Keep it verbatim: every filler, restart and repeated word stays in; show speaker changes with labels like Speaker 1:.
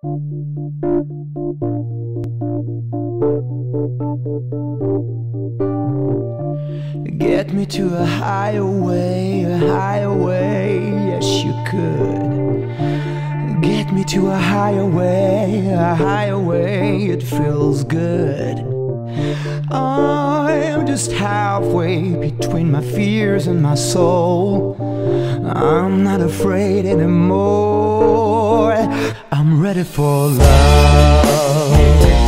Speaker 1: Get me to a higher way, a higher way, yes you could. Get me to a higher way, a higher way, it feels good. I'm just halfway between my fears and my soul. I'm not afraid anymore, I'm ready for love.